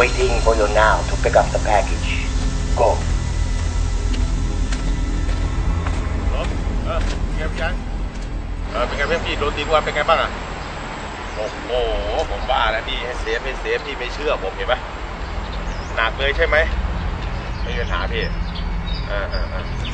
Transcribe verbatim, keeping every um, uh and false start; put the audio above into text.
waiting for you now to pick up the package. Go. เออเป็นไงพี่ยังเออเป็นไงเพื่อนพี่โดนตีกวนเป็นไงบ้างอ่ะโอ้โหผมบ้าแล้วพี่ให้เซฟให้เซฟพี่ไม่เชื่อผมเห็นไหมหนักเลยใช่ไหมไม่มีปัญหาพี่เออเออเออ